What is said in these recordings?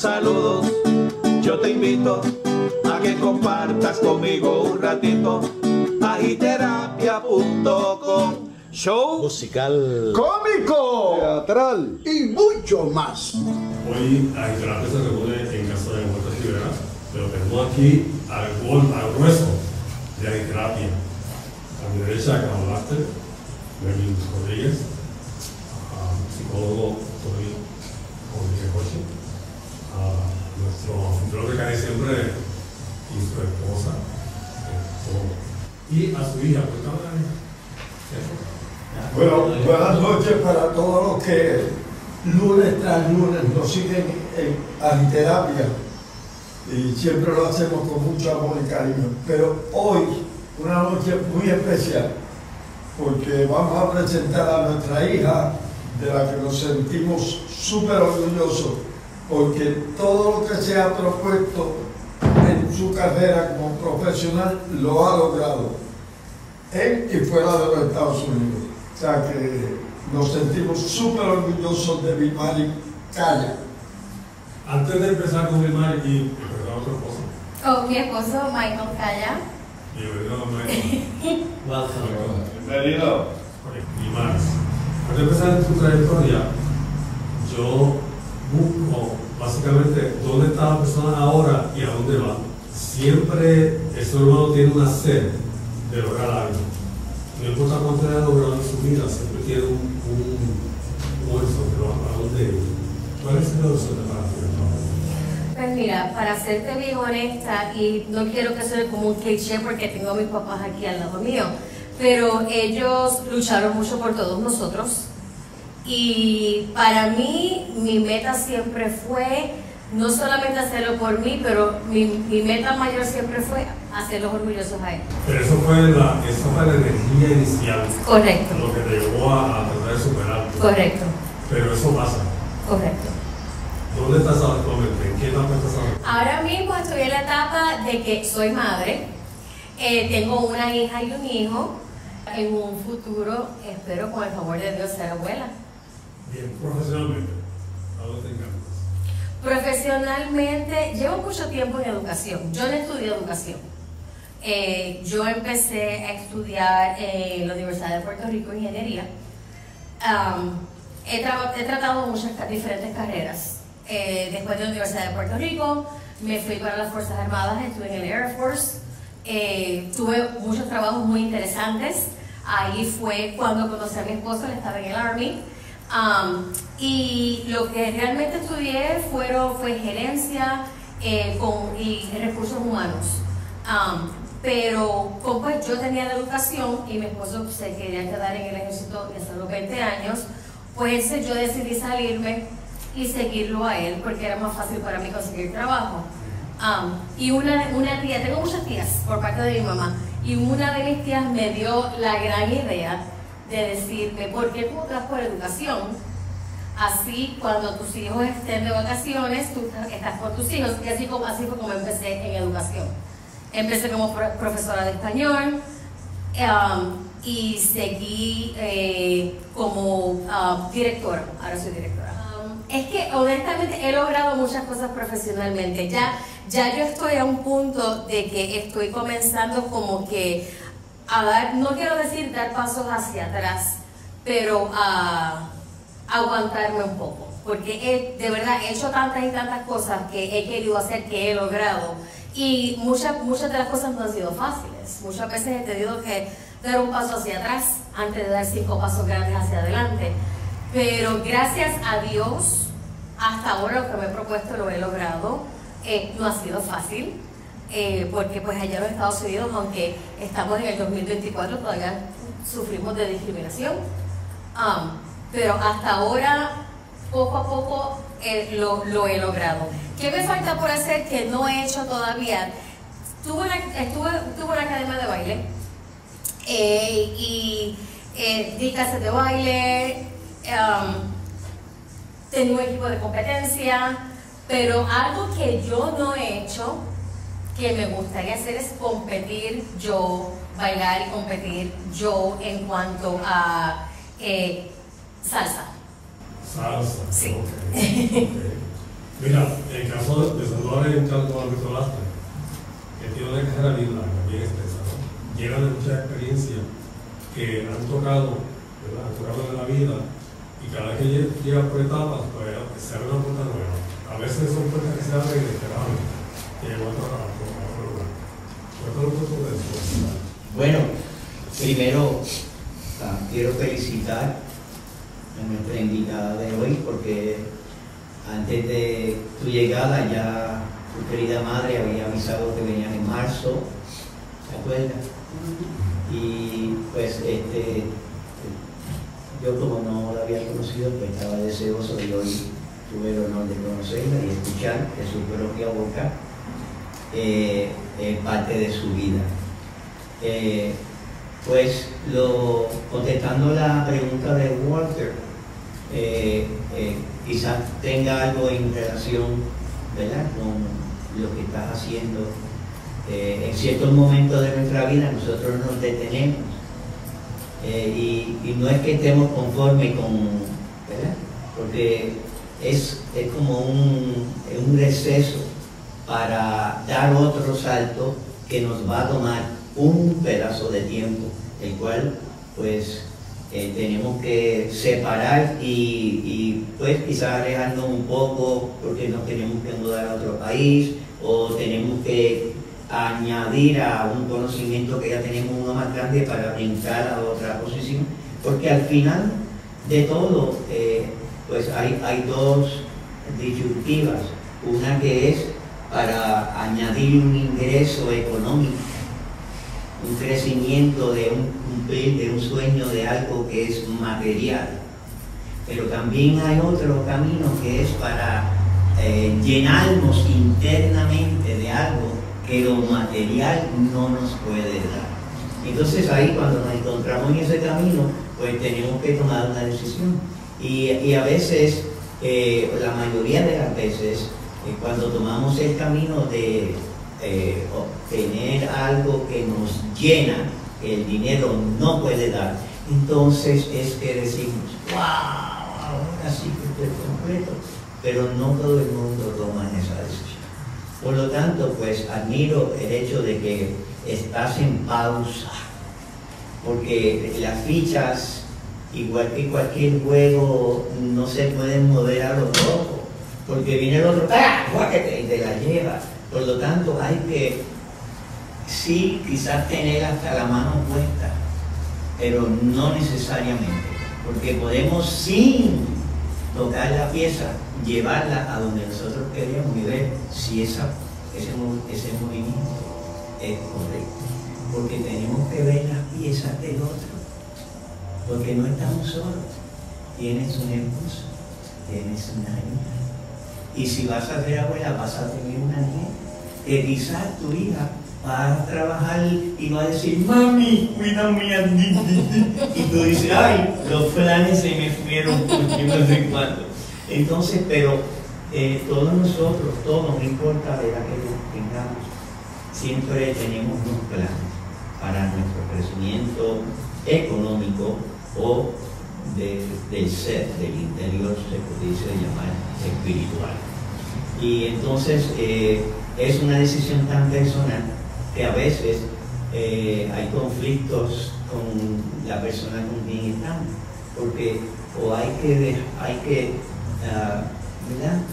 Saludos, yo te invito a que compartas conmigo un ratito. Agiterapia.com. Show musical, cómico, teatral y mucho más. Hoy Agiterapia se reúne en casa de Huerta Rivera, pero tenemos aquí al grueso de Agiterapia. A mi derecha, Carlos Laster, Merlin Rodríguez, psicólogo Tony Rodríguez Coche, nuestro anfitrión de casi siempre y su esposa, y a su hija, ¿por qué está la hija? Bueno, buenas noches para todos los que lunes tras lunes nos siguen en Agiterapia y siempre lo hacemos con mucho amor y cariño. Pero hoy, una noche muy especial, porque vamos a presentar a nuestra hija, de la que nos sentimos súper orgullosos, porque todo lo que se ha propuesto en su carrera como profesional lo ha logrado en y fuera de los Estados Unidos. O sea que nos sentimos súper orgullosos de Vilmary Calla. Antes de empezar con Vilmary y empezar otra cosa. Oh, mi esposo Michael Calla. Bienvenido, Michael. Bienvenido. Vilmary, antes de empezar tu trayectoria, yo busco básicamente dónde está la persona ahora y a dónde va. Siempre el ser humano tiene una sed de lograr algo. No importa cuánto haya logrado en su vida, siempre tiene un horizonte, ¿a dónde ir? ¿Cuál es el horizonte para ti? Pues mira, para serte bien honesta, y no quiero que suene como un cliché porque tengo a mis papás aquí al lado mío, pero ellos lucharon mucho por todos nosotros. Y para mí, mi meta siempre fue no solamente hacerlo por mí, pero mi meta mayor siempre fue hacerlos orgullosos a él. Pero eso fue la energía inicial. Correcto. Lo que te llevó a tratar de superarte. Correcto. Pero eso pasa. Correcto. ¿Dónde estás actualmente? ¿En qué etapa estás ahora? Ahora mismo estoy en la etapa de que soy madre. Tengo una hija y un hijo. En un futuro, espero con el favor de Dios ser abuela. Bien, profesionalmente, ¿a dónde te encantas? Profesionalmente, llevo mucho tiempo en educación. Yo no estudié educación. Yo empecé a estudiar en la Universidad de Puerto Rico Ingeniería. He tratado muchas diferentes carreras. Después de la Universidad de Puerto Rico, me fui para las Fuerzas Armadas, estuve en el Air Force. Tuve muchos trabajos muy interesantes. Ahí fue cuando conocí a mi esposo, él estaba en el Army. Y lo que realmente estudié fue gerencia y recursos humanos. Pero como pues, yo tenía la educación y mi esposo se quería quedar en el ejército hasta los 20 años, pues yo decidí salirme y seguirlo a él porque era más fácil para mí conseguir trabajo. Y una tía, tengo muchas tías por parte de mi mamá, y una de mis tías me dio la gran idea de decirme, ¿por qué tú no estás por educación? Así, cuando tus hijos estén de vacaciones, tú estás por tus hijos. Y así fue como empecé en educación. Empecé como profesora de español y seguí como directora. Ahora soy directora. Es que honestamente he logrado muchas cosas profesionalmente. Ya yo estoy a un punto de que estoy comenzando como que a dar, no quiero decir dar pasos hacia atrás, pero a aguantarme un poco, porque de verdad he hecho tantas y tantas cosas que he querido hacer, que he logrado, y muchas de las cosas no han sido fáciles. Muchas veces he tenido que dar un paso hacia atrás antes de dar 5 pasos grandes hacia adelante, pero gracias a Dios hasta ahora lo que me he propuesto lo he logrado. No ha sido fácil, porque pues allá en los Estados Unidos, aunque estamos en el 2024, todavía sufrimos de discriminación, pero hasta ahora poco a poco lo he logrado. ¿Qué me falta por hacer que no he hecho todavía? Tuve una academia de baile y di clases de baile, tenía un equipo de competencia, pero algo que yo no he hecho, que me gustaría hacer, es competir yo, bailar y competir yo en cuanto a salsa. Salsa. Sí. Okay. Mira, en el caso de Salvador en cuanto a Víctor Lastre, que tiene una carrera bien larga, bien extensa, ¿no? Llegan de muchas experiencias que han tocado, ¿verdad? Han tocado en la vida, y cada vez que llega por etapas, pues se abre una puerta nueva. A veces son puertas que se abren inesperadamente, y en otro lugar. Cuéntame un poco de eso. Bueno, primero quiero felicitar a nuestra invitada de hoy, porque antes de tu llegada ya tu querida madre había avisado que venían en marzo, ¿te acuerdas? Y pues yo como no la había conocido, pues estaba deseoso y hoy tuve el honor de conocerla y escuchar de su propia boca parte de su vida. Pues contestando la pregunta de Walter, quizás tenga algo en relación, ¿verdad?, con lo que estás haciendo. En ciertos momentos de nuestra vida nosotros nos detenemos y no es que estemos conformes con, ¿verdad?, porque es como un receso para dar otro salto que nos va a tomar un pedazo de tiempo, el cual pues tenemos que separar y pues quizás alejarnos un poco porque nos tenemos que mudar a otro país o tenemos que añadir a un conocimiento que ya tenemos uno más grande para brincar a otra posición, porque al final de todo pues hay dos disyuntivas, una que es para añadir un ingreso económico, un crecimiento de un sueño de algo que es material, pero también hay otro camino que es para llenarnos internamente de algo que lo material no nos puede dar. Entonces ahí cuando nos encontramos en ese camino, pues tenemos que tomar una decisión y a veces, la mayoría de las veces, cuando tomamos el camino de obtener algo que nos llena, que el dinero no puede dar, entonces es que decimos, wow, ahora sí que estoy completo, pero no todo el mundo toma esa decisión. Por lo tanto, pues admiro el hecho de que estás en pausa, porque las fichas, igual que cualquier juego, no se pueden mover a lo loco, porque viene el otro, y te la lleva. Por lo tanto, hay que, sí, quizás tener hasta la mano puesta, pero no necesariamente, porque podemos, sin tocar la pieza, llevarla a donde nosotros queremos y ver si ese movimiento es correcto. Porque tenemos que ver las piezas del otro, porque no estamos solos. Tienes un esposo, tienes una hija, y si vas a ser abuela vas a tener una nieta, que quizás tu hija va a trabajar y va a decir, mami, cuídame a mí, y tú dices, ay, los planes se me fueron porque no sé cuánto. Entonces, pero todos nosotros, no importa la edad que tengamos, siempre tenemos unos planes para nuestro crecimiento económico o del ser, del interior, se pudiese llamar espiritual. Y entonces es una decisión tan personal que a veces hay conflictos con la persona con quien estamos, porque o hay que ¿verdad?,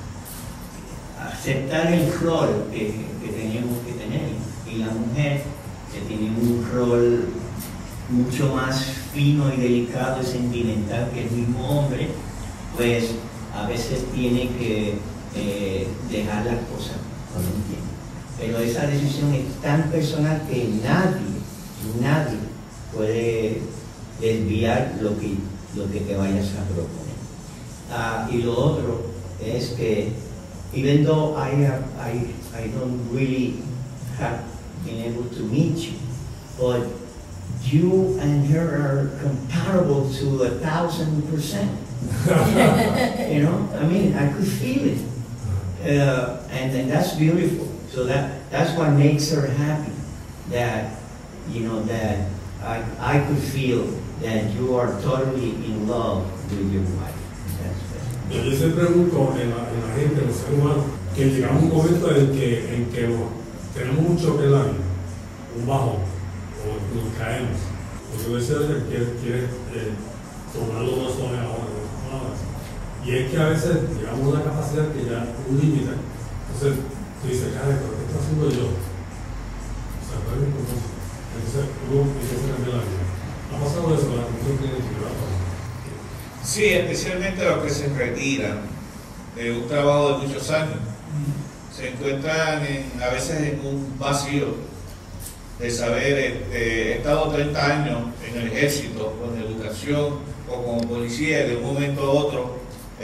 aceptar el rol que tenemos que tener, y la mujer que tiene un rol mucho más fino y delicado y sentimental que el mismo hombre, pues a veces tiene que dejar las cosas por un tiempo. Pero esa decisión es tan personal que nadie puede desviar lo que te vayas a proponer. Y lo otro es que, even though I don't really have been able to meet you, but you and her are comparable to 1,000%. You know, I mean, I could feel it, and that's beautiful. So that's what makes her happy. That, you know, that I could feel that you are totally in love with your wife. Yo siempre busco en la gente, en los seres humanos, que llegamos a un momento en que tenemos un choque en la vida, un bajón, o nos caemos. Porque a veces quiere tomar los dos soles ahora. Y es que a veces llegamos a una capacidad que ya un límite. Entonces tú dices, cara, ¿pero qué estoy haciendo yo? O sea, ¿cuál es mi propósito? Entonces uno empieza a cambiar la vida. ¿Ha pasado eso? La función tiene que llevar. Sí, especialmente los que se retiran de un trabajo de muchos años. Se encuentran a veces en un vacío de saber, he estado 30 años en el ejército, con educación o como policía, y de un momento a otro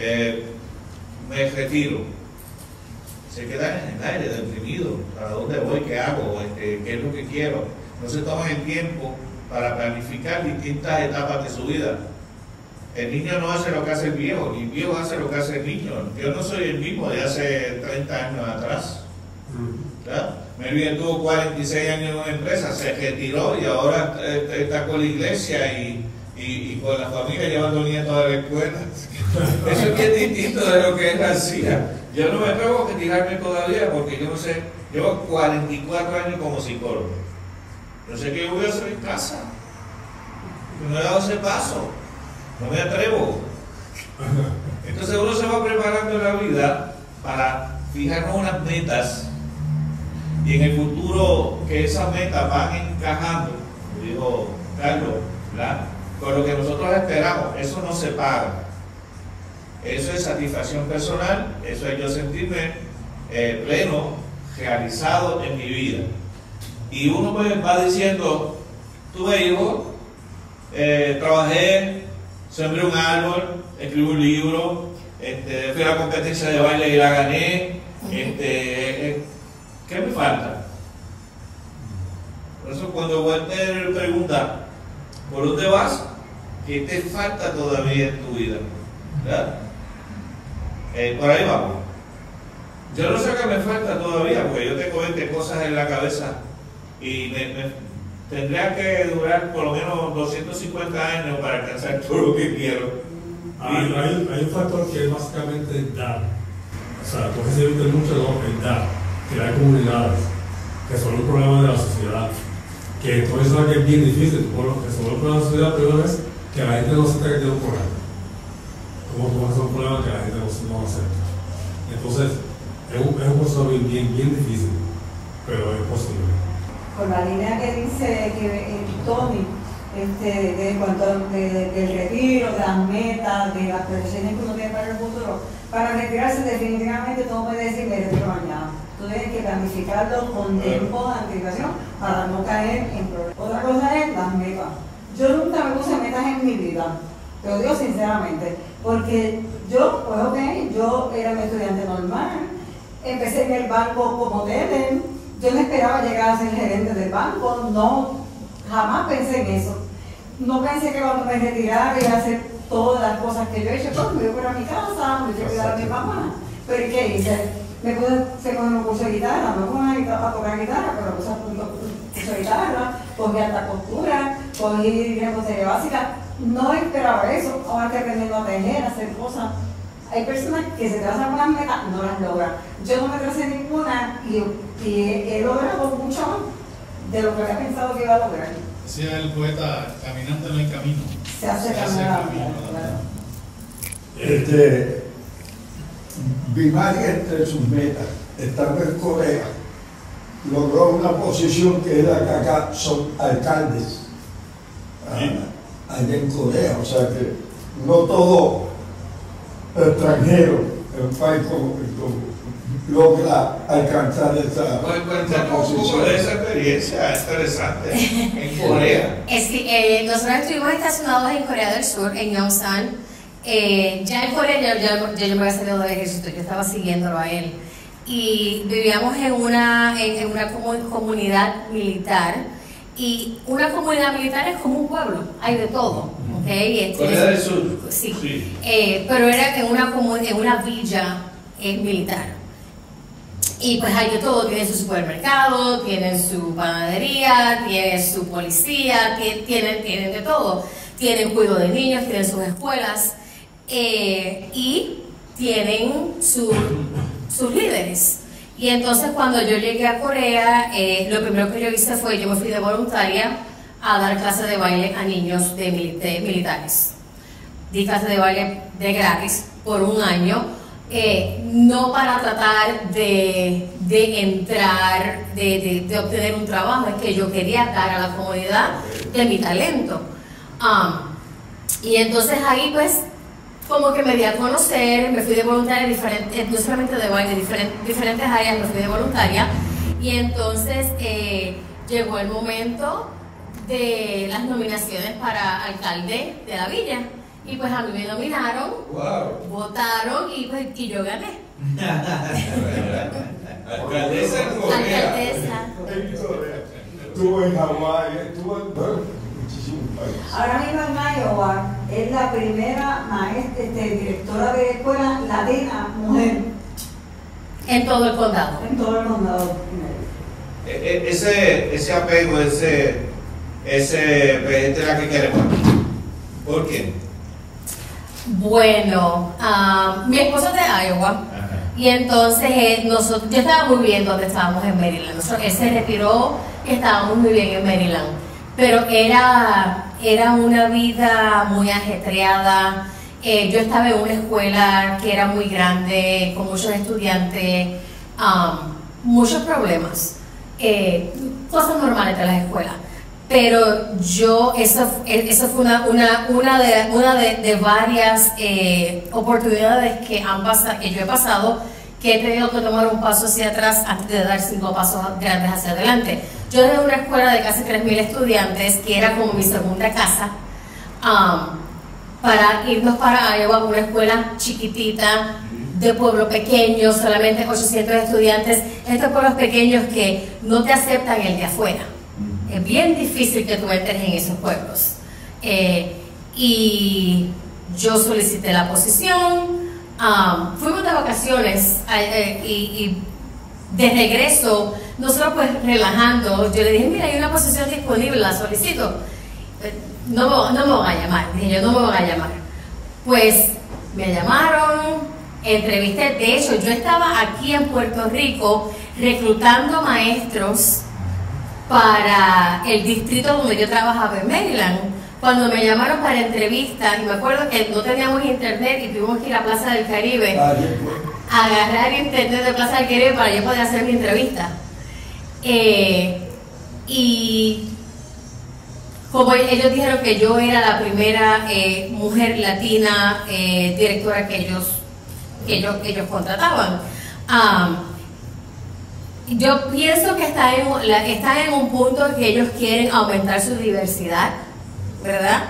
me retiro. Se quedan en el aire, deprimidos. ¿Para dónde voy? ¿Qué hago? ¿Qué es lo que quiero? No se toman el tiempo para planificar distintas etapas de su vida. El niño no hace lo que hace el viejo, ni el viejo hace lo que hace el niño. Yo no soy el mismo de hace 30 años atrás. ¿Verdad? Melvin tuvo 46 años en una empresa, se retiró y ahora está con la iglesia y con la familia llevando nietos a la escuela. Eso es bien distinto de lo que es García. Yo no me atrevo a retirarme todavía porque yo no sé, llevo 44 años como psicólogo. No sé qué voy a hacer en casa. No he dado ese paso. No me atrevo. Entonces uno se va preparando en la vida para fijarnos unas metas y en el futuro que esas metas van encajando, dijo Carlos, ¿verdad? Con lo que nosotros esperamos. Eso no se paga. Eso es satisfacción personal, eso es yo sentirme pleno, realizado en mi vida. Y uno pues va diciendo, tuve hijos, trabajé, sembré un árbol, escribí un libro, fui a la competencia de baile y la gané. ¿Qué me falta? Por eso cuando Walter pregunta, ¿por dónde vas? ¿Qué te falta todavía en tu vida? ¿Verdad? Por ahí vamos. Yo no sé qué me falta todavía, porque yo tengo 20 cosas en la cabeza y me tendría que durar por lo menos 250 años para alcanzar todo lo que quiero. Hay un factor que es básicamente dar. O sea, tú recibes mucho el dar, crear comunidades, que son un problema de la sociedad. Que todo eso es bien difícil, resolver el problema de la sociedad, primero es que la gente no acepta que tiene un problema. ¿Cómo tú vas a hacer un problema que la gente no acepta? Entonces, es un proceso bien difícil, pero es posible. Con la línea que dice que Tony, de cuanto del retiro, de las metas, de las presiones que uno tiene para el futuro, para retirarse definitivamente todo puede decir me retiro mañana. Tú tienes que planificarlo con tiempo de anticipación para no caer en problemas. Otra cosa es las metas. Yo nunca me puse metas en mi vida, te lo digo sinceramente, porque yo, pues ok, yo era un estudiante normal, empecé en el banco como teller, yo no esperaba llegar a ser gerente del banco, no, jamás pensé en eso. No pensé que cuando me retirara iba a hacer todas las cosas que yo he hecho, pues me voy a mi casa, me voy a cuidar a mi mamá. Pero ¿y qué hice? Me puse un curso de guitarra, me puse a tocar guitarra, pero puse un curso de guitarra, cogí alta costura, cogí repostería básica. No esperaba eso, ahora estoy aprendiendo a tejer, a hacer cosas. Hay personas que se trazan unas metas y no las logran. Yo no me tracé ninguna y he logrado mucho más de lo que había pensado que iba a lograr. Decía el poeta, caminante no hay camino. Se hace camino. Bimari, entre sus metas, estando en Corea, logró una posición que era que acá son alcaldes allá en Corea, o sea que no todo extranjero en un país logra alcanzar esa Cuéntanos un poco de esa experiencia interesante en Corea. Nosotros estuvimos estacionados en Corea del Sur, en Yongsan. Ya en Corea yo me había salido del ejército, yo estaba siguiéndolo a él. Y vivíamos en una comunidad militar. Y una comunidad militar es como un pueblo, hay de todo. ¿Okay? Corea del Sur. Sí. Pero era en una villa militar. Y pues hay de todo, tienen su supermercado, tienen su panadería, tienen su policía, tienen de todo. Tienen cuidado de niños, tienen sus escuelas. Y tienen sus líderes. Y entonces cuando yo llegué a Corea, lo primero que yo hice fue, yo me fui de voluntaria a dar clases de baile a niños de militares. Di clases de baile de gratis por un año, no para tratar de entrar, de obtener un trabajo, es que yo quería dar a la comunidad de mi talento. Y entonces ahí pues como que me di a conocer, me fui de voluntaria, no solamente de baile, diferentes áreas me fui de voluntaria, y entonces llegó el momento de las nominaciones para alcalde de la villa, y pues a mí me nominaron, votaron, y pues y yo gané. Alcaldesa en Corea. Alcaldesa. Estuvo en Hawái, estuvo en muchísimos países. Ahora mismo en Iowa es la primera maestra, directora de escuela latina mujer En todo el condado. en todo el condado. Ese apego, ese presidente es la que queremos. ¿Por qué? Bueno, mi esposo es de Iowa. Y entonces yo estaba muy bien donde estábamos en Maryland. Él se retiró y estábamos muy bien en Maryland. Pero era una vida muy ajetreada. Yo estaba en una escuela que era muy grande, con muchos estudiantes, muchos problemas, cosas normales de las escuelas. Pero eso fue una de varias oportunidades que yo he pasado, que he tenido que tomar un paso hacia atrás antes de dar 5 pasos grandes hacia adelante. Yo dejé una escuela de casi 3,000 estudiantes, que era como mi segunda casa, para irnos para Iowa, una escuela chiquitita, de pueblo pequeño, solamente 800 estudiantes, estos pueblos pequeños que no te aceptan el de afuera. Es bien difícil que tú entres en esos pueblos. Y yo solicité la posición, fuimos de vacaciones y de regreso, nosotros pues relajando, yo le dije, mira, hay una posición disponible, la solicito. No me van a llamar, dije yo, no me van a llamar. Pues me llamaron, entrevisté, de hecho yo estaba aquí en Puerto Rico reclutando maestros para el distrito donde yo trabajaba en Maryland. Cuando me llamaron para entrevista, y me acuerdo que no teníamos internet y tuvimos que ir a Plaza del Caribe a agarrar internet de Plaza del Caribe para yo poder hacer mi entrevista. Y como ellos dijeron que yo era la primera mujer latina directora que ellos contrataban, yo pienso que están en un punto que ellos quieren aumentar su diversidad, ¿verdad?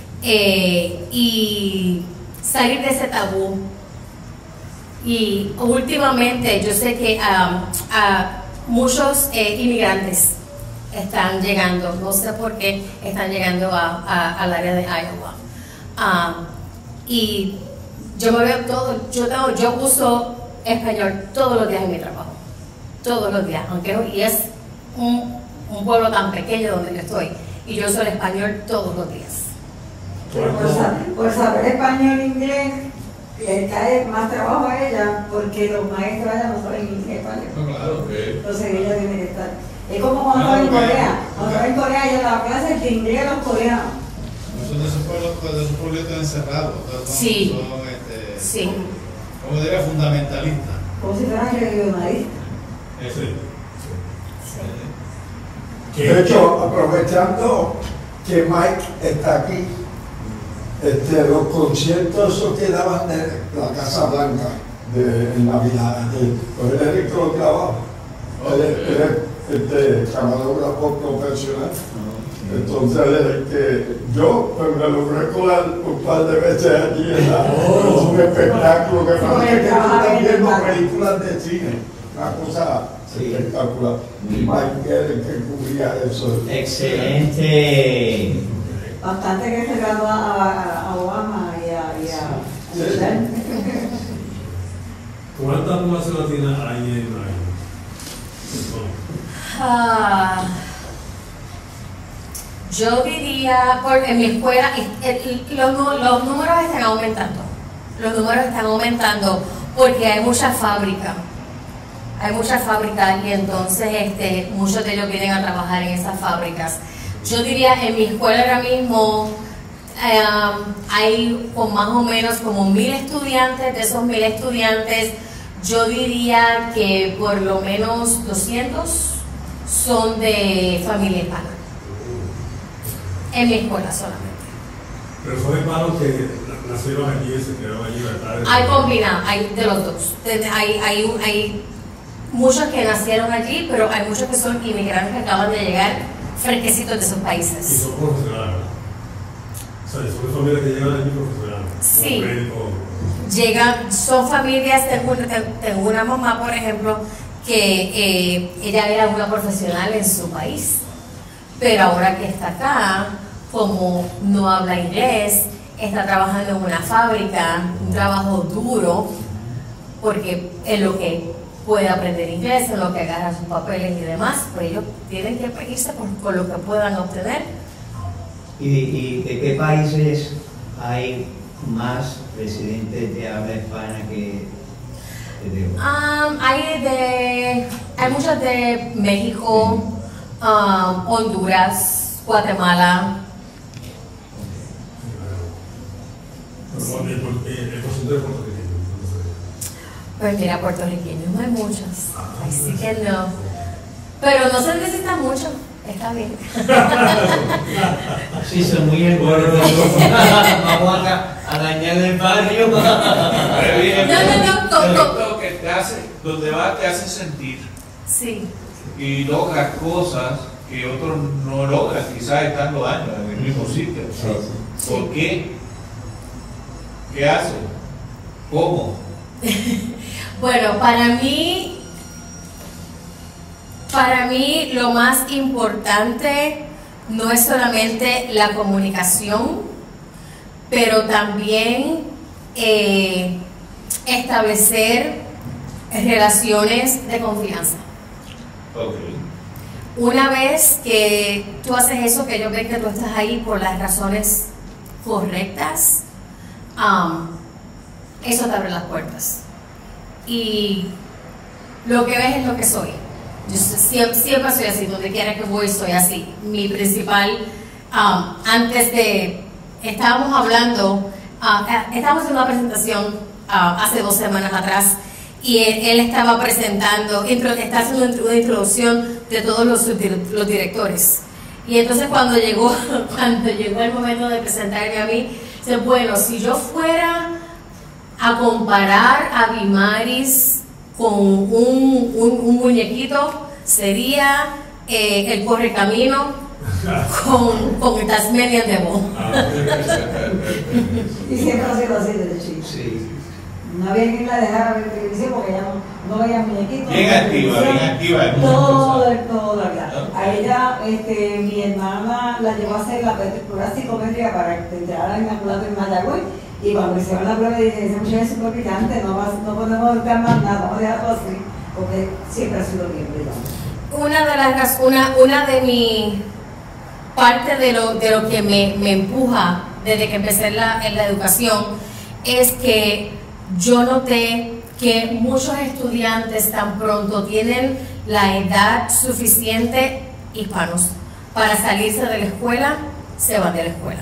Y salir de ese tabú. Y últimamente yo sé que muchos inmigrantes están llegando, no sé por qué están llegando al área de Iowa. Y yo me veo yo uso español todos los días en mi trabajo, todos los días, y es un pueblo tan pequeño donde yo estoy, y yo uso el español todos los días. Por saber español e inglés, le cae más trabajo a ella, porque los maestros allá no saben inglés y español. Claro, Entonces ella tiene que estar. Es como cuando estaba en Corea. Cuando estaba en Corea, yo daba clases de inglés a los coreanos. Son de esos pueblitos encerrados. Sí. Sí. Como diría, fundamentalistas. Como si fueran regionalistas. De hecho, aprovechando que Mike está aquí, los conciertos esos que daban de la Casa Blanca en Navidad, pues él es rico de trabajo, él es camarógrafo profesional. Entonces, yo pues, me logré colar un par de veces allí en un espectáculo que parece que están viendo películas de cine, una cosa espectacular. Y Mike era el que cubría eso. Excelente. Bastante que se ganó a Obama y a Michelle. ¿Cuánta población latina hay en Iowa? Yo diría, en mi escuela, los números están aumentando. los números están aumentando porque hay muchas fábricas. Hay muchas fábricas y entonces muchos de ellos vienen a trabajar en esas fábricas. Yo diría, en mi escuela ahora mismo hay más o menos como 1000 estudiantes. De esos 1000 estudiantes, yo diría que por lo menos 200 son de familia hispana. En mi escuela solamente. Pero son hermanos que nacieron allí y se quedaron allí, ¿verdad? Hay combinado, hay de los dos. Hay muchos que nacieron allí, pero hay muchos que son inmigrantes que acaban de llegar fresquecitos de sus Y países. son profesionales, ¿verdad? O sea, son familias que llegan allí profesionales. Sí. Como médicos. Son familias, tengo una mamá, por ejemplo, que ella era una profesional en su país, pero ahora que está acá, como no habla inglés, está trabajando en una fábrica, un trabajo duro, porque es lo que puede aprender inglés, en lo que agarra sus papeles y demás, pues ellos tienen que irse por lo que puedan obtener. ¿Y de qué países hay más residentes de habla hispana que de hay muchos de México, Honduras, Guatemala. El porcentaje de puertorriqueños. Pues mira, puertorriqueños no hay muchos, así que no. Pero no se necesita mucho, está bien. Sí, son muy engordos. Vamos a dañar el barrio. No. Que te hace, donde va te hace sentir Sí. y logras cosas que otros no logran, quizás estando años en el mismo sitio. ¿Por qué? ¿Qué hace? ¿Cómo? Bueno, para mí lo más importante no es solamente la comunicación, pero también establecer relaciones de confianza. Okay. Una vez que tú haces eso, que ellos ven que tú estás ahí por las razones correctas, eso te abre las puertas. Y lo que ves es lo que soy. Yo siempre soy así, donde quiera que voy soy así. Mi principal, estábamos hablando, estábamos en una presentación hace 2 semanas atrás, y él estaba presentando, está haciendo una introducción de todos los directores. Y entonces cuando llegó el momento de presentarme a mí, dice, bueno, si yo fuera a comparar a Vimaris con un muñequito, sería el Correcamino con el Tasmanian Devil. Y siempre ha sido así desde chico. Sí. No había quien la dejara ver televisión porque ella no veía muñequitos. Bien activa. Todo el día. A ella, mi hermana la llevó a hacer la prueba psicométrica para entrar al Inmaculado en Mayagüez. Y cuando hicieron la prueba, dije, esa muchacha es súper picante, no podemos buscar más nada, vamos a dejarlo así, porque siempre ha sido bien brillante. Una de mi parte de lo que me empuja desde que empecé en la educación es que yo noté que muchos estudiantes tan pronto tienen la edad suficiente, hispanos, para salirse de la escuela, se van de la escuela.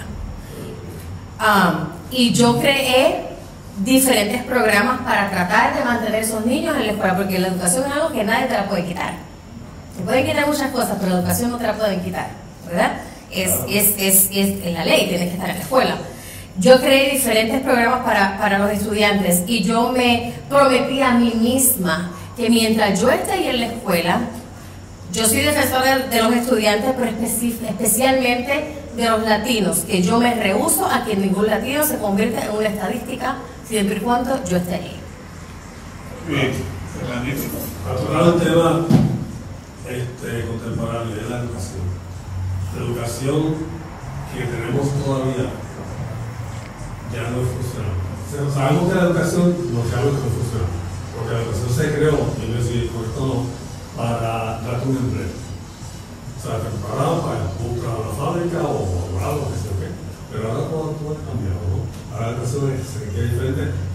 Y yo creé diferentes programas para tratar de mantener a esos niños en la escuela, porque la educación es algo que nadie te la puede quitar. Te pueden quitar muchas cosas, pero la educación no te la pueden quitar, ¿verdad? Es la ley, tienes que estar en la escuela. Yo creé diferentes programas para los estudiantes y yo me prometí a mí misma que mientras yo esté ahí en la escuela, yo soy defensora de los estudiantes, pero especialmente de los latinos, que yo me rehúso a que ningún latino se convierta en una estadística siempre y cuando yo esté ahí. Bien, magnífico. Para tocar el tema contemporáneo de la educación. La educación que tenemos todavía ya no funciona. Sabemos que la educación no funciona, porque la educación se creó, yo no sé por esto no, para darte un empleo. O sea, te preparaban para buscar una fábrica o algo, que sé yo qué. Pero ahora todo ha cambiado, ¿no? Ahora la educación se requiere diferente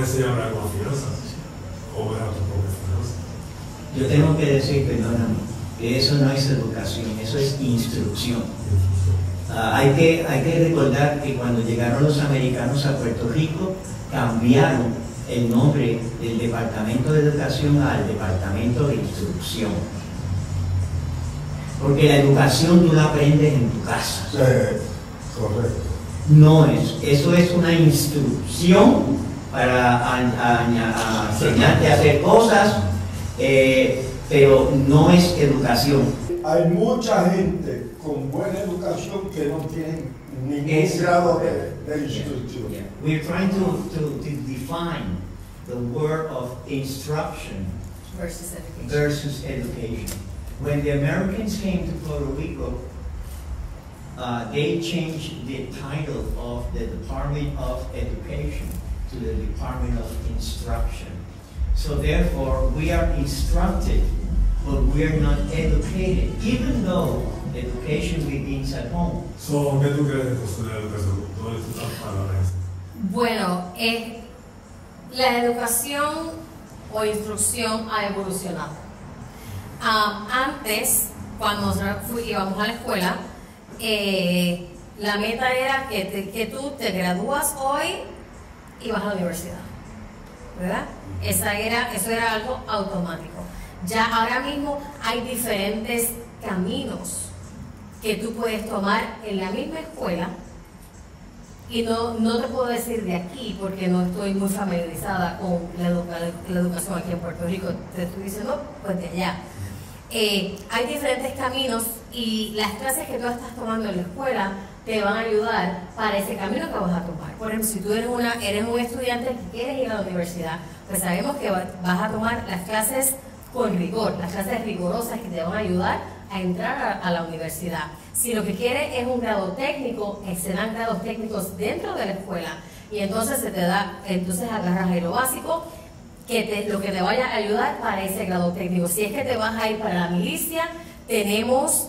enseñar algo más finanzas. ¿Cómo era tu propia finanza? Yo tengo que decir, perdóname, que eso no es educación, eso es instrucción. Hay que recordar que cuando llegaron los americanos a Puerto Rico, cambiaron el nombre del Departamento de Educación al Departamento de Instrucción. Porque la educación tú la aprendes en tu casa. Sí, correcto. No es, eso es una instrucción para enseñarte a hacer cosas, pero no es educación. Hay mucha gente con buena educación que no tienen ningún grado de instrucción. Yeah. We're trying to define the word of instruction versus education. When the Americans came to Puerto Rico, they changed the title of the Department of Education to the Department of Instruction. So therefore, we are instructed, but we are not educated, even though education begins at home. So, ¿qué tú crees de la educación? ¿Dónde tú estás para eso? Bueno, la educación o instrucción ha evolucionado. Antes, cuando nosotros íbamos a la escuela, la meta era que tú te gradúas hoy y vas a la universidad, ¿verdad? Eso era algo automático. Ya ahora mismo hay diferentes caminos que tú puedes tomar en la misma escuela, y no te puedo decir de aquí porque no estoy muy familiarizada con la educación aquí en Puerto Rico, te estoy diciendo pues de allá. Hay diferentes caminos y las clases que tú estás tomando en la escuela te van a ayudar para ese camino que vas a tomar. Por ejemplo, si tú eres un estudiante que quieres ir a la universidad, pues sabemos que vas a tomar las clases con rigor, las clases rigurosas que te van a ayudar a entrar a la universidad. Si lo que quieres es un grado técnico, se dan grados técnicos dentro de la escuela y entonces agarras ahí lo básico, lo que te vaya a ayudar para ese grado técnico. Si es que te vas a ir para la milicia, tenemos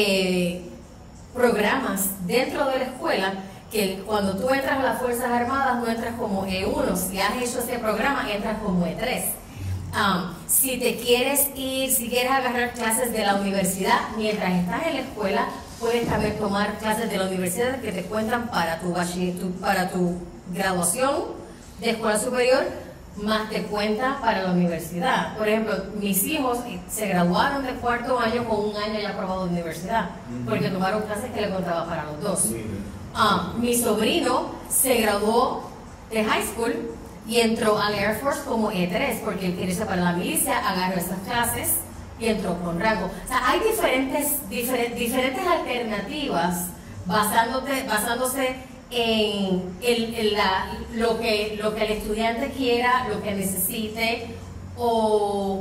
programas dentro de la escuela que cuando tú entras a las Fuerzas Armadas no entras como E1, si has hecho ese programa entras como E3. Si quieres agarrar clases de la universidad mientras estás en la escuela, puedes también tomar clases de la universidad que te cuentan para tu graduación de escuela superior, más te cuenta para la universidad. Por ejemplo, mis hijos se graduaron de cuarto año con un año ya aprobado de universidad, porque tomaron clases que le contaba para los dos. Mi sobrino se graduó de high school y entró al Air Force como E3, porque él quiere irse para la milicia, agarró esas clases y entró con rango. O sea, hay diferentes alternativas basándose en lo que el estudiante quiera, lo que necesite, o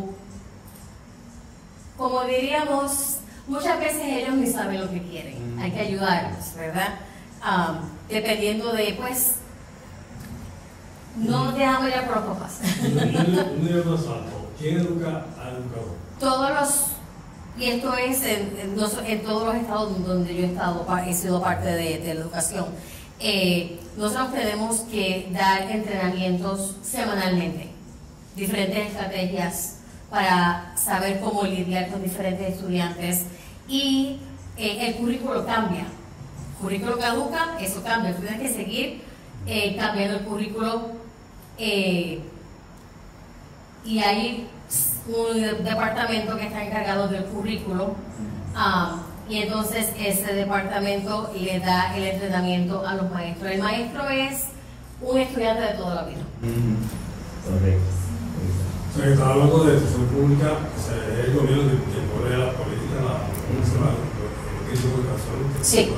como diríamos, muchas veces ellos ni saben lo que quieren. Hay que ayudarlos, ¿verdad? Dependiendo de, pues, no dejamos ya por los papás. Un nivel más alto. ¿Quién educa al educador? Y esto es en todos los estados donde yo he sido parte de la educación. Nosotros tenemos que dar entrenamientos semanalmente, diferentes estrategias para saber cómo lidiar con diferentes estudiantes, y el currículo cambia. El currículo caduca, eso cambia. Tú tienes que seguir cambiando el currículo, y hay un departamento que está encargado del currículo, y entonces ese departamento le da el entrenamiento a los maestros. El maestro es un estudiante de toda la vida. Correcto. O sea, que estaba hablando de educación pública, o sea, es el gobierno que pone la política, la educación. Sí.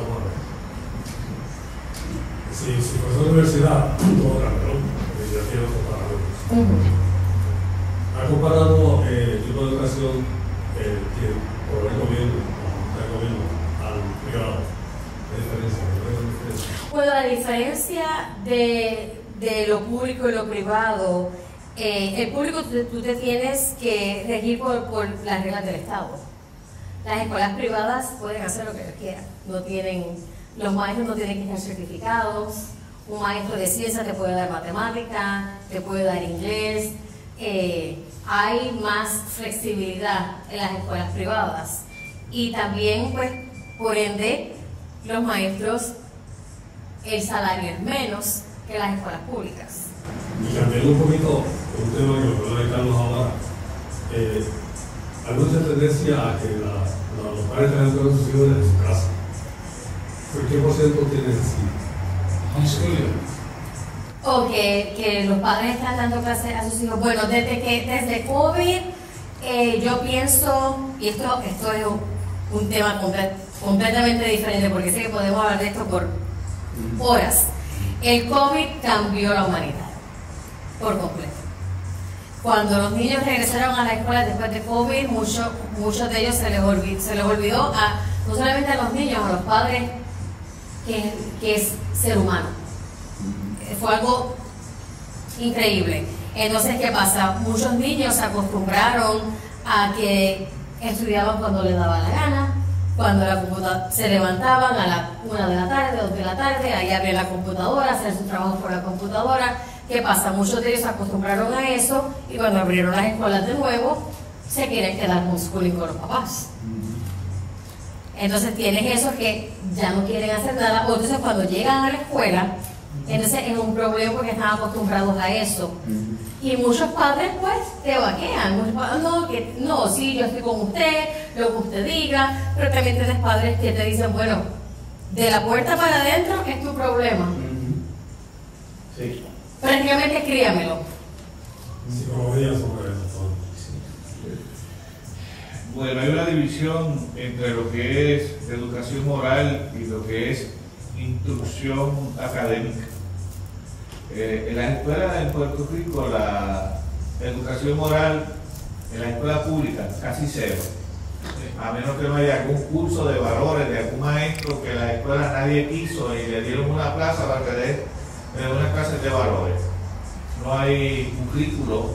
Si fuese una universidad, todo cambia, ¿no? Porque ya tiene otros parámetros. ¿Ha comparado el tipo de educación que provee el gobierno al privado? ¿Qué diferencia? Bueno, la diferencia de lo público y lo privado, el público tú te tienes que regir por las reglas del Estado. Las escuelas privadas pueden hacer lo que quieran. Los maestros no tienen que estar certificados, Un maestro de ciencia te puede dar matemática, te puede dar inglés. Hay más flexibilidad en las escuelas privadas. Y también, pues, por ende, los maestros, el salario es menos que las escuelas públicas. Y cambiando un poquito, un tema que lo puede Carlos ahora, hay mucha tendencia a que los padres tengan todos sus hijos en su casa. ¿Por qué por ciento tienes así? O que los padres están dando clases a sus hijos. Bueno, desde COVID, yo pienso, y esto es un tema completamente diferente, porque sé que podemos hablar de esto por horas. El COVID cambió la humanidad por completo. Cuando los niños regresaron a la escuela después de COVID, muchos de ellos se les olvidó no solamente a los niños, a los padres, que es ser humano. Fue algo increíble. Entonces, ¿qué pasa? Muchos niños se acostumbraron a que estudiaban cuando les daba la gana, cuando se levantaban a las 1 de la tarde, 2 de la tarde, ahí abrían la computadora, hacer sus trabajos por la computadora. ¿Qué pasa? Muchos de ellos se acostumbraron a eso y cuando abrieron las escuelas de nuevo, se quieren quedar homeschooling con los papás. Entonces tienes esos que ya no quieren hacer nada, o entonces cuando llegan a la escuela, entonces es un problema porque están acostumbrados a eso. Y muchos padres pues te vaquean, muchos padres, no, sí, yo estoy con usted, lo que usted diga, pero también tienes padres que te dicen, bueno, de la puerta para adentro es tu problema. Sí. Prácticamente críamelo. Psicología sobre eso. Bueno, hay una división entre lo que es educación moral y lo que es instrucción académica. En las escuelas en Puerto Rico, la educación moral en la escuela pública casi cero, a menos que no haya algún curso de valores de algún maestro que en la escuela nadie quiso y le dieron una plaza para que dé unas clases de valores. No hay currículo,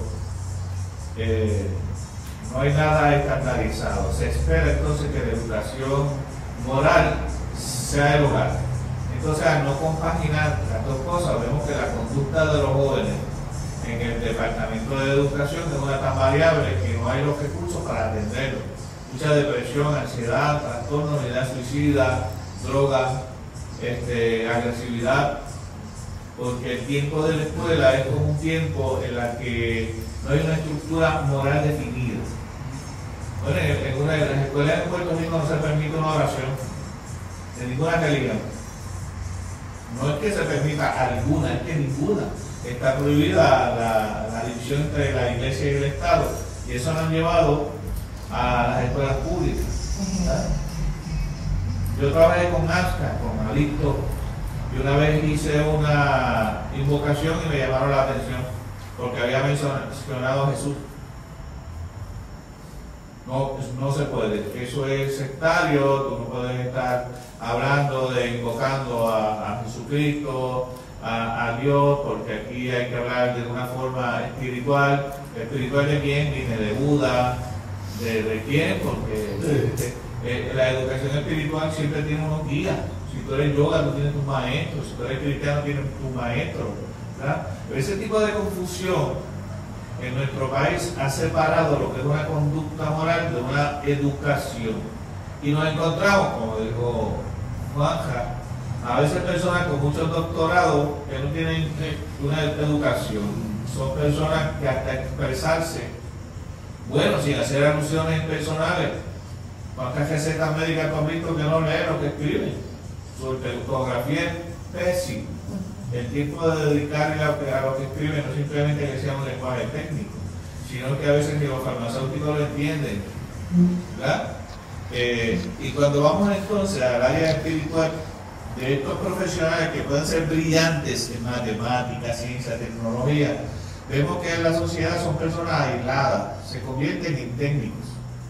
no hay nada estandarizado. Se espera entonces que la educación moral sea el hogar. Entonces, al no compaginar las dos cosas, vemos que la conducta de los jóvenes en el Departamento de Educación es una tan variable que no hay los recursos para atenderlo. Mucha depresión, ansiedad, trastorno, unidad suicida, drogas, agresividad, porque el tiempo de la escuela es como un tiempo en la que no hay una estructura moral definida. Bueno, en una de las escuelas en Puerto Rico no se permite una oración de ninguna calidad. No es que se permita alguna, es que ninguna. Está prohibida la división entre la iglesia y el Estado. Y eso nos ha llevado a las escuelas públicas. ¿Verdad? Yo trabajé con ASCA, con adictos, y una vez hice una invocación y me llamaron la atención porque había mencionado a Jesús. No se puede, eso es sectario, tú no puedes estar hablando invocando a Jesucristo, a Dios, porque aquí hay que hablar de una forma espiritual. ¿Espiritual de quién? Viene de Buda, de quién, porque la educación espiritual siempre tiene unos guías. Si tú eres yoga, tú tienes tus maestros, si tú eres cristiano, tienes tus maestros, ¿verdad? Pero ese tipo de confusión en nuestro país ha separado lo que es una conducta moral de una educación. Y nos encontramos, como dijo Juanja, a veces personas con muchos doctorados que no tienen una educación. Son personas que hasta expresarse, bueno, sin hacer alusiones personales, ¿cuántas recetas médicas tú has visto que no leen lo que escriben? Su ortografía es pésima. El tiempo de dedicarle a lo que escriben no simplemente que sea un lenguaje técnico, sino que a veces ni los farmacéuticos lo entienden, ¿verdad? Y cuando vamos entonces al área espiritual de estos profesionales que pueden ser brillantes en matemáticas, ciencia, tecnología, vemos que en la sociedad son personas aisladas, se convierten en técnicos.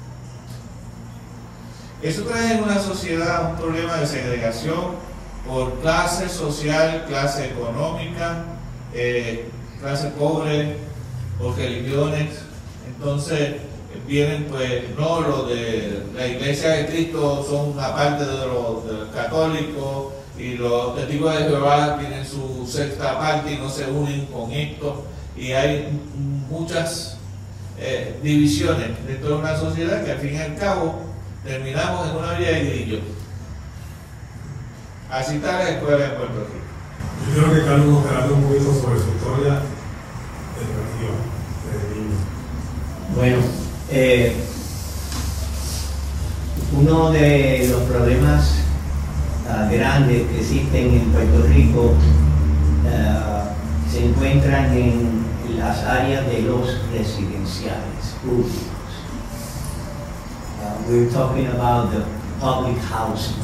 Eso trae en una sociedad un problema de segregación por clase social, clase económica, clase pobre, por religiones. Entonces vienen pues, no, los de la Iglesia de Cristo son una parte de los católicos, y los testigos de Jehová tienen su sexta parte y no se unen con esto, y hay muchas divisiones dentro de una sociedad que al fin y al cabo terminamos en una vía de grillo. Así está la escuela en Puerto Rico. Yo creo que Carlos nos trata un poquito sobre su historia educativa desde niño. Bueno, uno de los problemas grandes que existen en Puerto Rico se encuentran en las áreas de los residenciales públicos. We're talking about the public housing.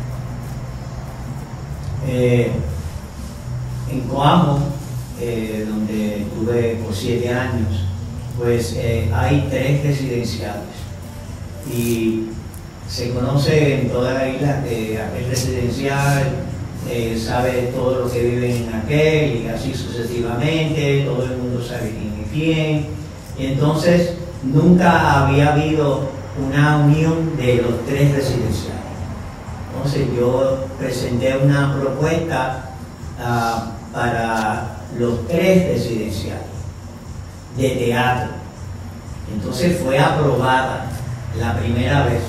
En Coamo, donde estuve por 7 años, pues hay 3 residenciales y se conoce en toda la isla que aquel residencial sabe todo lo que vive en aquel y así sucesivamente, todo el mundo sabe quién es quién, y entonces nunca había habido una unión de los 3 residenciales. Entonces yo presenté una propuesta para los 3 residenciales de teatro. Entonces fue aprobada la primera vez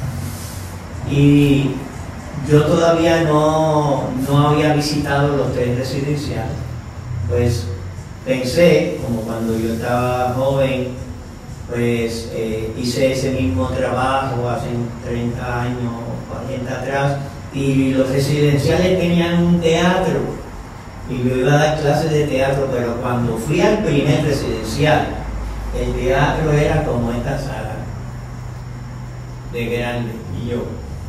y yo todavía no había visitado los 3 residenciales. Pues pensé, como cuando yo estaba joven, pues hice ese mismo trabajo hace 30 años, 40 atrás, y los residenciales tenían un teatro y yo iba a dar clases de teatro, pero cuando fui al primer residencial, el teatro era como esta sala de grande, y yo,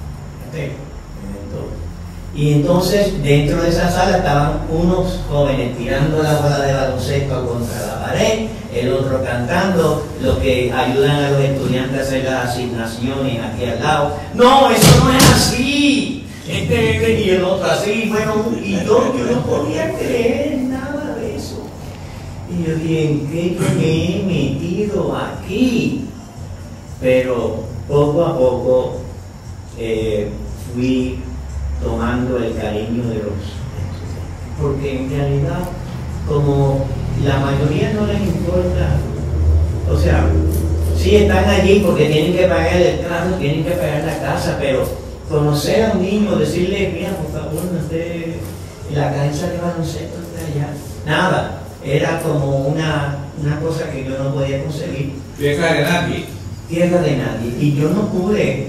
y entonces dentro de esa sala estaban unos jóvenes tirando la bola de baloncesto contra la pared, el otro cantando, los que ayudan a los estudiantes a hacer las asignaciones aquí al lado. No, eso no es así. Y el otro así, bueno, y yo no podía creer nada de eso. Y yo dije, ¿en qué yo me he metido aquí? Pero poco a poco fui tomando el cariño de los estudiantes, porque en realidad, como la mayoría no les importa, o sea, sí están allí porque tienen que pagar el carro, tienen que pagar la casa, pero conocer a un niño, decirle, mira, por favor, no esté la cancha de baloncesto está allá, nada, era como una cosa que yo no podía conseguir. Tierra de nadie. Tierra de nadie, y yo no pude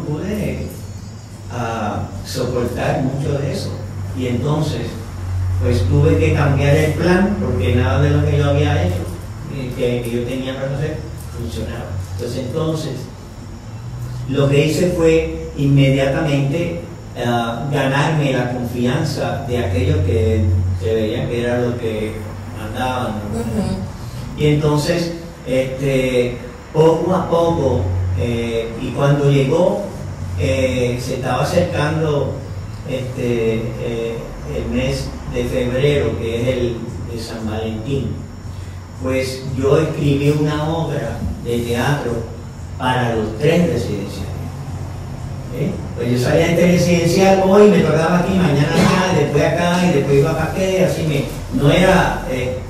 soportar mucho de eso, y entonces pues tuve que cambiar el plan porque nada de lo que yo había hecho que yo tenía para hacer funcionaba. Entonces lo que hice fue inmediatamente ganarme la confianza de aquellos que se veían que era lo que mandaban, ¿no? Y entonces poco a poco y cuando llegó se estaba acercando el mes de febrero, que es el de San Valentín, pues yo escribí una obra de teatro para los 3 residenciales. Pues yo salía de este residencial hoy, me tocaba aquí, mañana acá, después acá y después iba para acá, así no era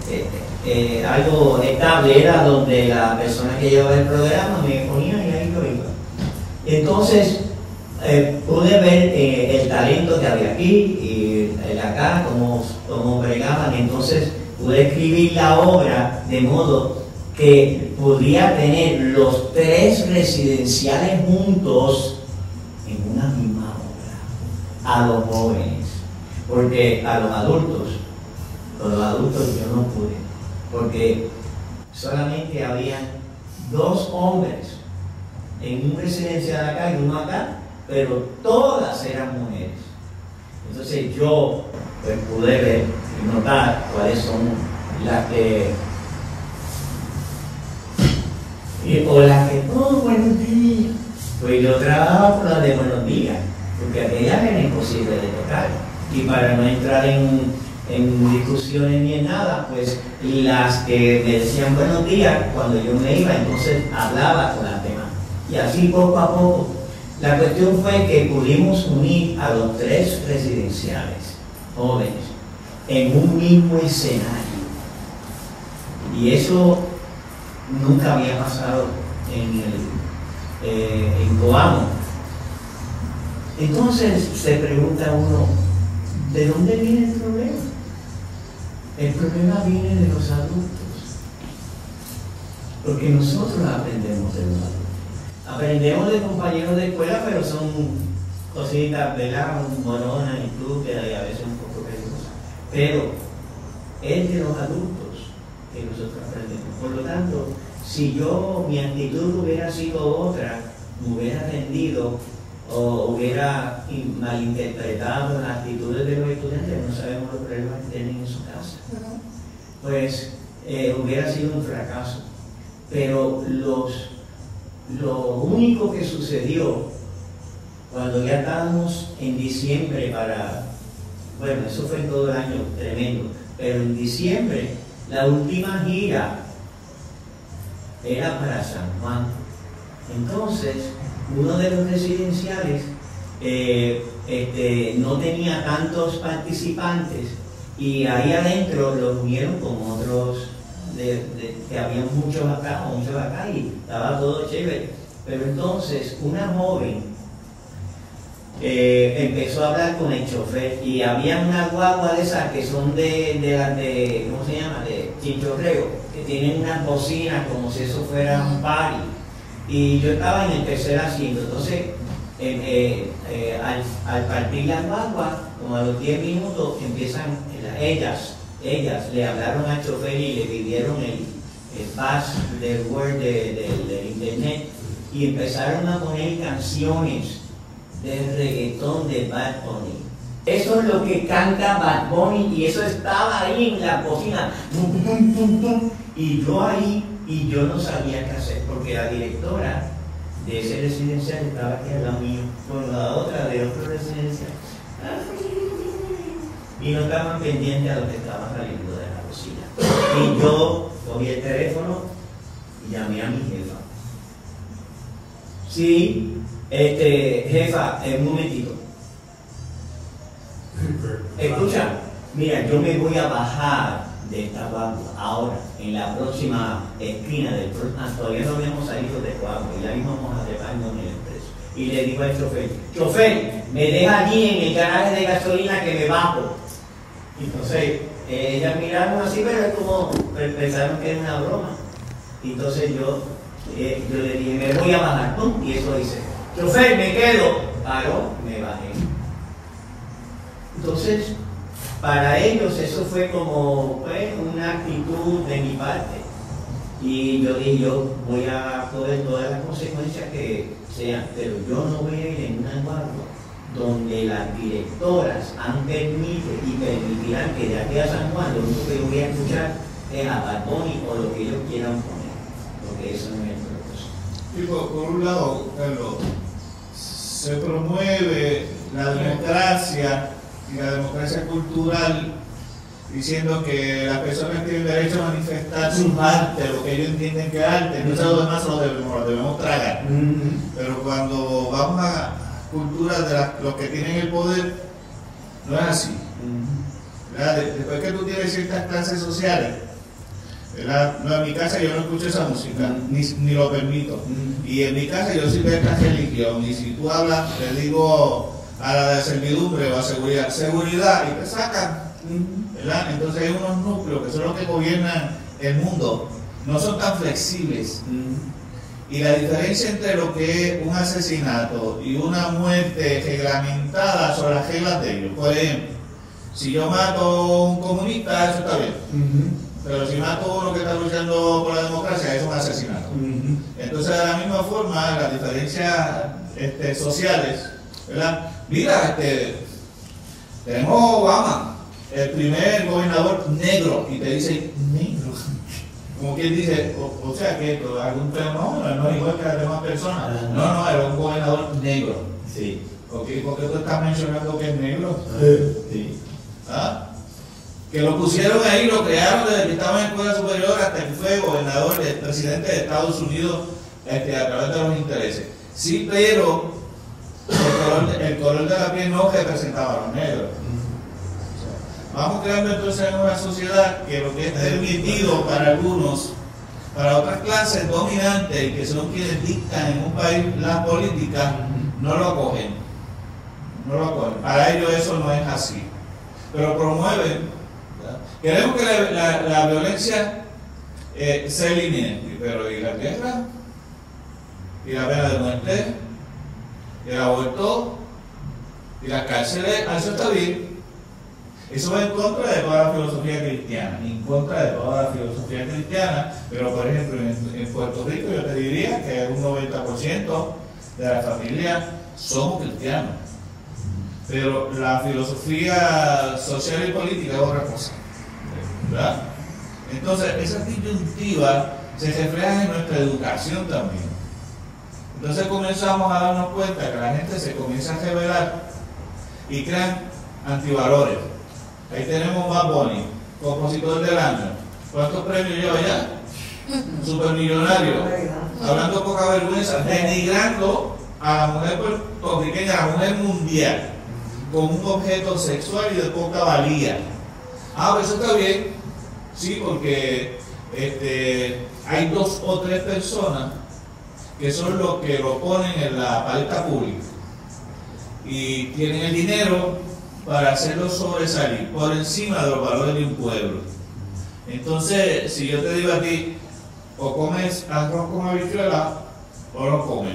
algo estable, era donde la persona que llevaba el programa me ponía y ahí yo iba. Entonces pude ver el talento que había aquí y acá, cómo bregaban. Entonces pude escribir la obra de modo que podía tener los 3 residenciales juntos en una misma obra, a los jóvenes, porque a los adultos yo no pude, porque solamente habían 2 hombres en un residencial acá y uno acá, pero todas eran mujeres. Entonces yo pues, pude ver y notar cuáles son las que buenos días. Pues yo trabajaba por las de buenos días, porque aquellas era imposible de tocar. Y para no entrar en discusiones ni en nada, pues las que me decían buenos días, cuando yo me iba, entonces hablaba con las demás. Y así poco a poco La cuestión fue que pudimos unir a los 3 residenciales jóvenes en un mismo escenario. Y eso nunca había pasado en Coamo. Entonces se pregunta uno, ¿de dónde viene el problema? El problema viene de los adultos. Porque nosotros aprendemos de los adultos. Aprendemos de compañeros de escuela, pero son cositas, ¿verdad? Moronas y estúpidas y a veces un poco peligrosas. Pero es de los adultos que nosotros aprendemos. Por lo tanto, si mi actitud hubiera sido otra, me hubiera rendido o hubiera malinterpretado las actitudes de los estudiantes, no sabemos los problemas que tienen en su casa, pues hubiera sido un fracaso. Pero lo único que sucedió cuando ya estábamos en diciembre bueno, eso fue todo el año tremendo, pero en diciembre la última gira era para San Juan. Entonces, uno de los residenciales no tenía tantos participantes y ahí adentro los unieron con otros que habían muchos acá y estaba todo chévere. Pero entonces una joven empezó a hablar con el chofer y había una guagua de esas que son de ¿cómo se llama? De chinchorreo, que tienen unas bocinas como si eso fuera un party. Y yo estaba en el tercer asiento. Entonces al partir la guagua, como a los 10 minutos empiezan ellas le hablaron al chofer y le pidieron el pass del Word del internet y empezaron a poner canciones de reggaetón de Bad Bunny. Eso es lo que canta Bad Bunny y eso estaba ahí en la cocina. Y yo ahí, yo no sabía qué hacer porque la directora de ese residencial estaba aquí al lado mío, con la otra de otro residencial. Y no estaban pendientes a lo que estaba saliendo de la cocina. Y yo cogí el teléfono y llamé a mi jefa. Sí, jefa, un momentito. Escucha, mira, yo me voy a bajar de esta guagua ahora, en la próxima esquina del todavía no habíamos salido de guagua, y ya íbamos a dejarnos en el expreso. Y le digo al chofer, me deja allí en el garaje de gasolina que me bajo. Entonces, ellas miraron así, pero es como pensaron que era una broma. Entonces yo le dije, me voy a bajar, ¡pum! Y eso dice, chofer, me quedo. Paró, me bajé. Entonces, para ellos eso fue como una actitud de mi parte. Y yo dije, yo voy a poder todas las consecuencias que sean, pero yo no voy a ir en una guagua donde las directoras han permitido y permitirán que de aquí a San Juan lo único que yo voy a escuchar es a Bad Bunny o lo que ellos quieran poner, porque eso no es el propósito. Por un lado, Carlos, se promueve la democracia y la democracia cultural diciendo que las personas tienen derecho a manifestar su arte, lo que ellos entienden que es arte, entonces los demás lo debemos tragar. Pero cuando vamos a culturas de los que tienen el poder, no es así. Después que tú tienes ciertas clases sociales, no, en mi casa yo no escucho esa música, ni lo permito. Y en mi casa yo soy de esta religión, y si tú hablas, le digo a la de servidumbre o a seguridad, y te sacan, ¿verdad? Entonces hay unos núcleos que son los que gobiernan el mundo, no son tan flexibles. Y la diferencia entre lo que es un asesinato y una muerte reglamentada son las reglas de ellos. Por ejemplo, si yo mato a un comunista, eso está bien. Pero si mato a uno que está luchando por la democracia, eso es un asesinato. Entonces, de la misma forma, las diferencias sociales, ¿verdad? Mira, tenemos Obama, el primer gobernador negro, y te dice negro. Como quien dice, o sea que algún fenómeno no es igual que las demás personas. No, era un gobernador negro. Sí. ¿Por qué tú estás mencionando que es negro? Sí. ¿Ah? Que lo pusieron ahí, lo crearon desde que estaba en escuela superior hasta que fue gobernador, presidente de Estados Unidos a través de los intereses. Sí, pero el color de la piel no representaba a los negros. Vamos creando entonces en una sociedad que lo que es permitido para algunos, para otras clases dominantes, que son quienes dictan en un país las políticas, no lo acogen. No lo acogen. Para ellos eso no es así. Pero promueven. ¿Verdad? Queremos que la violencia se elimine, pero ¿y la guerra? ¿Y la pena de muerte? ¿Y el aborto? ¿Y las cárceles? Eso está bien. Eso va en contra de toda la filosofía cristiana, en contra de toda la filosofía cristiana, pero por ejemplo en Puerto Rico yo te diría que un 90% de las familias somos cristianos, pero la filosofía social y política es otra cosa, ¿verdad? Entonces esas disyuntivas se reflejan en nuestra educación también. Entonces comenzamos a darnos cuenta que la gente se comienza a rebelar y crean antivalores. Ahí tenemos Bad Bunny, compositor del año. ¿Cuántos premios lleva ya? Supermillonario. Hablando poca vergüenza, denigrando a la mujer puertorriqueña, a la mujer mundial, como un objeto sexual y de poca valía. Pues eso está bien, sí, porque hay 2 o 3 personas que son los que lo ponen en la palestra pública y tienen el dinero para hacerlo sobresalir por encima de los valores de un pueblo. Entonces, si yo te digo a ti, o comes arroz con habichuela o no comes,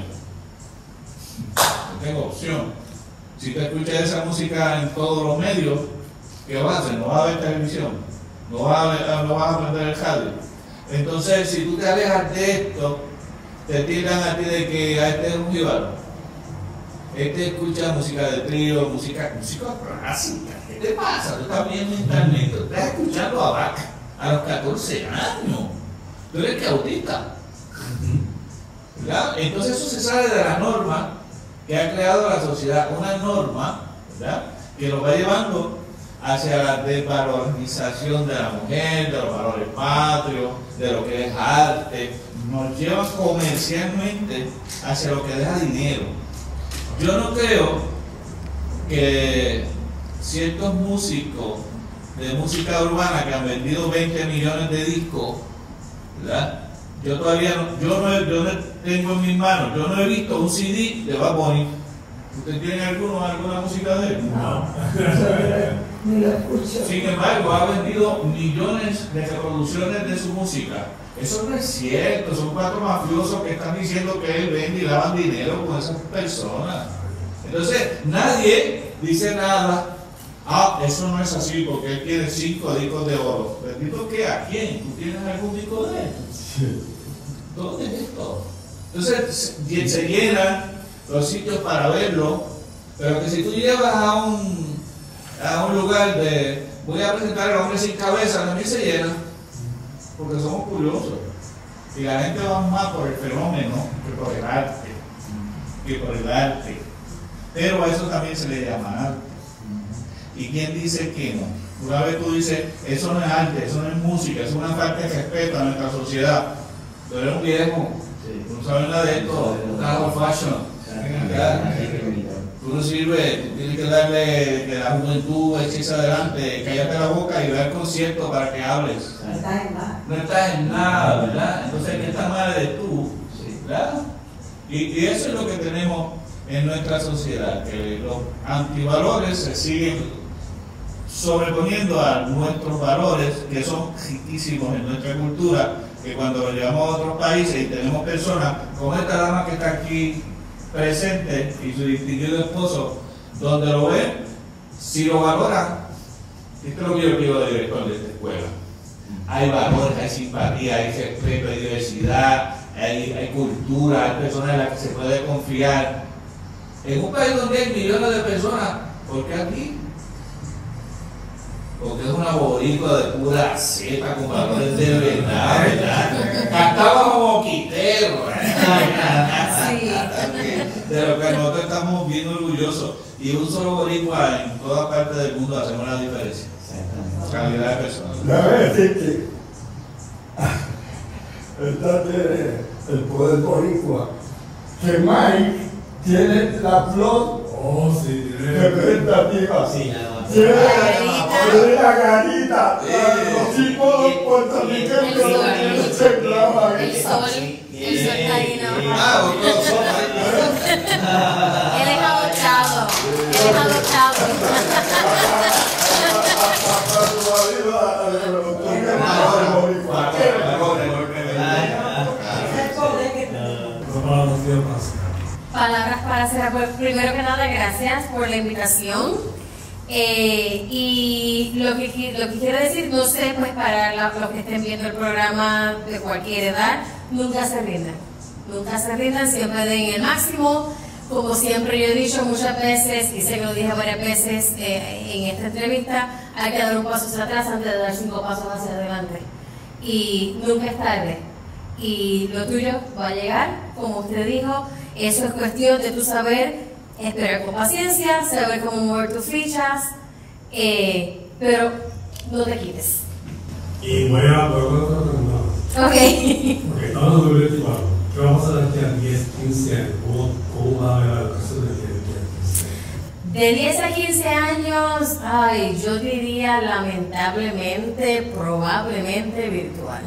no tengo opción. Si te escuchas esa música en todos los medios, ¿qué vas a hacer? No vas a ver televisión, no vas a aprender el radio. Entonces, si tú te alejas de esto, te tiran a ti de que este es un jíbaro. Escucha música de trío, música clásica. ¿Qué te pasa? Tú estás viendo internet, tú estás escuchando a Bach a los 14 años. Tú eres que autista. ¿Verdad? Entonces eso se sale de la norma que ha creado la sociedad, una norma, ¿verdad?, que nos va llevando hacia la desvalorización de la mujer, de los valores patrios, de lo que es arte, nos lleva comercialmente hacia lo que deja dinero. Yo no creo que ciertos músicos de música urbana que han vendido 20 millones de discos, ¿verdad? Yo todavía no tengo en mis manos, yo no he visto un CD de Bad Bunny. ¿Usted tiene alguna música de él? No. Ni lo escucho. Sin embargo, ha vendido millones de reproducciones de su música. Eso no es cierto, son 4 mafiosos que están diciendo que él vende y lavan dinero con esas personas. Entonces, nadie dice nada. Eso no es así porque él tiene 5 discos de oro. ¿Bendito qué? ¿A quién? ¿Tú tienes algún disco de él? Sí. ¿Dónde es esto? Entonces, se llenan los sitios para verlo, pero que si tú llevas a un lugar de voy a presentar al hombre sin cabeza, también se llena, porque somos curiosos y la gente va más por el fenómeno que por el arte, pero a eso también se le llama arte. ¿Y quién dice que no? Una vez tú dices, eso no es arte, eso no es música, eso es una falta de respeto a nuestra sociedad. Tú eres un viejo, tú no sabes nada de esto, estás old fashion. Tú no sirves, tú tienes que darle que la juventud eches adelante, cállate la boca y ve al concierto para que hables. No estás en nada. No estás en nada, ¿verdad? Entonces, ¿qué está mal eres tú? ¿Verdad? Y eso es lo que tenemos en nuestra sociedad, que los antivalores se siguen sobreponiendo a nuestros valores, que son riquísimos en nuestra cultura, que cuando lo llevamos a otros países y tenemos personas como esta dama que está aquí presente y su distinguido esposo, donde lo ven, si lo valoran, esto es lo que yo quiero de director de esta escuela. Hay valores, hay simpatía, hay respeto, hay diversidad, hay cultura, hay personas en las que se puede confiar. En un país donde hay millones de personas, ¿por qué aquí? Porque es una boricua de pura cepa con valores de verdad, ¿verdad? Cantaba como quitero, Sí. de lo que nosotros estamos bien orgullosos. Y un solo boricua en toda parte del mundo hacemos la diferencia. Calidad de personas. La vez el poder boricua, que Mike tiene la flor Oh, sí, representativa. Sí, Tiene la garita. Los símbolos puertorriqueños se clavan. El sol taíno. Él es adoptado. Él es adoptado. Palabras para cerrar. Pues, primero que nada, gracias por la invitación. Y lo que quiero decir, no sé, pues para los que estén viendo el programa de cualquier edad, nunca se rindan. Nunca se rindan, siempre den el máximo. Como siempre yo he dicho muchas veces, y sé que lo dije varias veces en esta entrevista, hay que dar un paso hacia atrás antes de dar 5 pasos hacia adelante. Y nunca es tarde. Y lo tuyo va a llegar, como usted dijo. Eso es cuestión de tu saber esperar con paciencia, saber cómo mover tus fichas, pero no te quites. Y voy a otra pregunta. Ok. Porque estamos en 2024. ¿Qué va a pasar aquí a 10, 15 años? ¿Cómo va a haber la educación de aquí a 10, 15 años? De 10 a 15 años, ay, yo diría lamentablemente, probablemente virtual.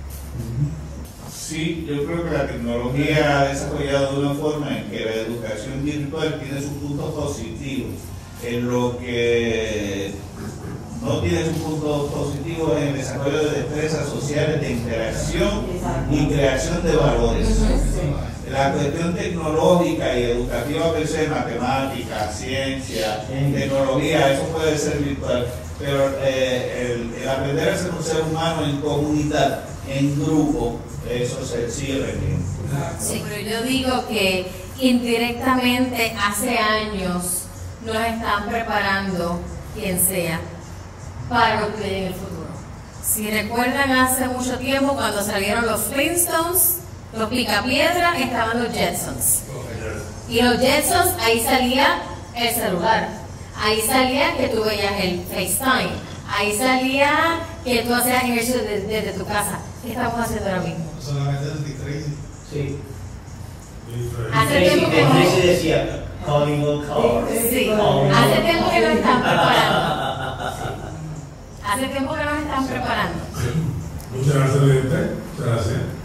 Sí, yo creo que la tecnología ha desarrollado de una forma en que la educación virtual tiene sus puntos positivos. En lo que no tiene sus puntos positivos en el desarrollo de destrezas sociales, de interacción y creación de valores. La cuestión tecnológica y educativa per se, matemática, ciencia, tecnología, eso puede ser virtual, pero el aprender a ser un ser humano en comunidad, en grupo, eso se sigue requiriendo. Sí, pero yo digo que indirectamente hace años nos están preparando, quien sea, para lo que viene en el futuro. Si recuerdan hace mucho tiempo cuando salieron los Flintstones, los Picapiedra, estaban los Jetsons. Y los Jetsons, ahí salía el celular, ahí salía que tú veías el FaceTime, ahí salía que tú hacías ejercicio desde tu casa. ¿Qué estamos haciendo ahora mismo? Solamente el Tracy. Sí. Hace tiempo que Tracy decía, calling will call. Sí, hace tiempo que nos están preparando. Hace tiempo que nos están preparando. Muchas gracias, presidente. Muchas gracias.